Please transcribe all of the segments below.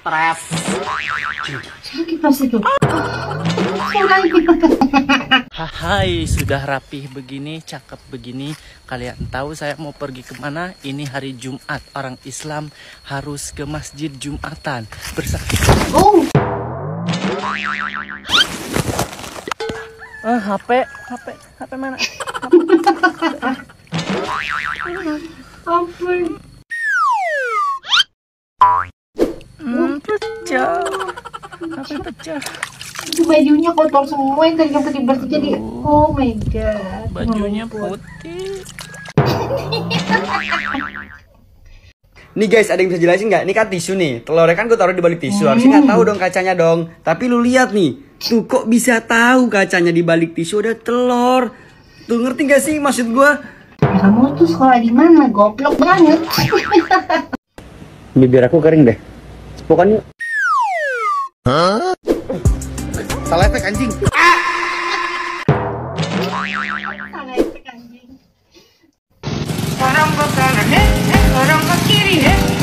Trap. Sakit pasti tuh. Hai, sudah rapih begini, cakep begini. Kalian tahu saya mau pergi kemana? Ini hari Jumat. Orang Islam harus ke masjid Jumatan. Oh. HP mana? Ampun. Pecah. HP pecah. Itu bajunya kotor semua yang tadi bersih jadi. Oh my god. Bajunya putih. Nih guys, ada yang bisa jelasin nggak? Ini kan tisu nih, telurnya kan gue taruh di balik tisu. Harusnya nggak tahu dong kacanya dong. Tapi lu lihat nih, tuh kok bisa tahu kacanya di balik tisu ada telur? Tuh ngerti gak sih maksud gue? Ya, kamu tuh sekolah di mana? Goblok banget. Bibir aku kering deh. Cepokan yuk. Hah? Salah efek anjing. Salah efek anjing. Orang ke kanan, orang ke kiri,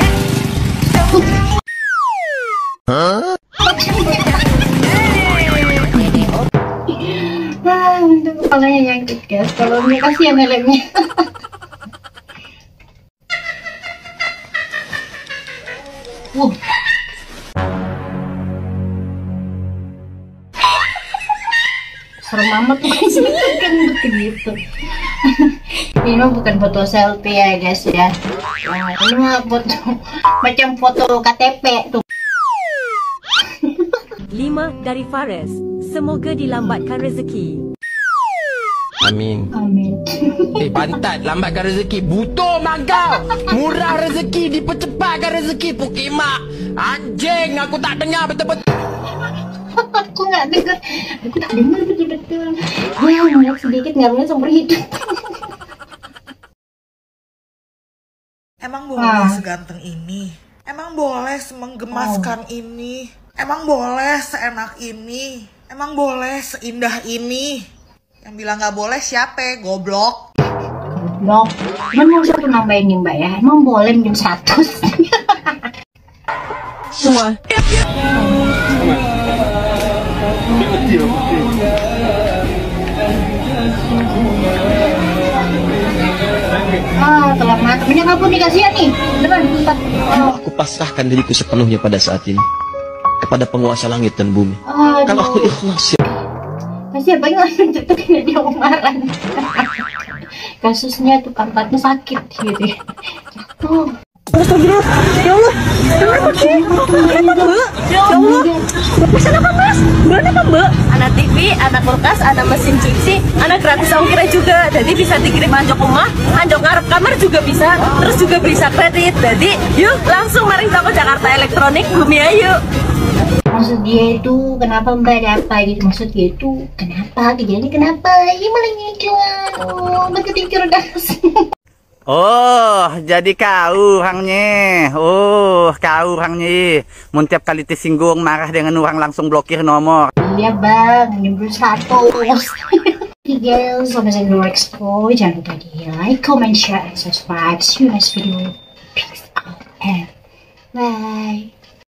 Untuk kepalanya nyangkut guys. Kalau ini kasihan helmnya. Serem amat tuh guys, kan begitu. Ini mah bukan foto selfie ya guys ya. Nah, ini mah foto macam foto KTP tuh. 5 dari Fares. Semoga dilambatkan rezeki. Amin. Amin. Pantat lambatkan rezeki. Butuh mangkau. Murah rezeki, dipercepatkan rezeki. Pukimak. Anjing, aku tak dengar betul-betul. Aku nggak dengar. Aku tak dengar betul-betul. Ya, melek sedikit ngaruhnya seumur hidup. Emang boleh seganteng ini? Emang boleh semenggemaskan ini? Emang boleh seenak ini? Emang boleh seindah ini? Yang bilang nggak boleh siapa? Goblok. Goblok. Cuman mau satu nambahin nih mbak ya. Emang boleh minjem 100? Semua. Telah mantap. Minyak kabur nih, kasihan nih. Beneran, bentar. Aku pasrahkan diriku sepenuhnya pada saat ini. Kepada penguasa langit dan bumi. Kalau aku ikhlas ya. Kasihan banget langsung cepetin dia umaran. Kasusnya tuh pantatnya sakit gitu ya. Jatuh. Astagfirullah. Ya Allah. Kenapa sih? Kenapa, Mbak? Ya Allah. Pesan apa, Mas? Bulan apa, Mbak? Ada TV, ada kulkas, ada mesin cuci, ada gratis ongkir juga. Jadi bisa dikirim anjok rumah, anjok ngarep kamar juga bisa. Terus juga bisa kredit. Jadi, yuk langsung mari toko Jakarta Elektronik Bumi Ayu. Maksud dia itu kenapa mbak ada apa gitu? Maksud dia itu kenapa? Kejadiannya kenapa? Ini malah ngiklan. Oh, betul cerdas. Oh, jadi kau orangnya. Oh, kau orangnya. Mun tiap kali disinggung marah dengan orang langsung blokir nomor. Iya bang, nyebut 100. Oke guys, sampai saya dulu explore. Jangan lupa di like, comment, share, and subscribe. See you next video. Peace out and bye.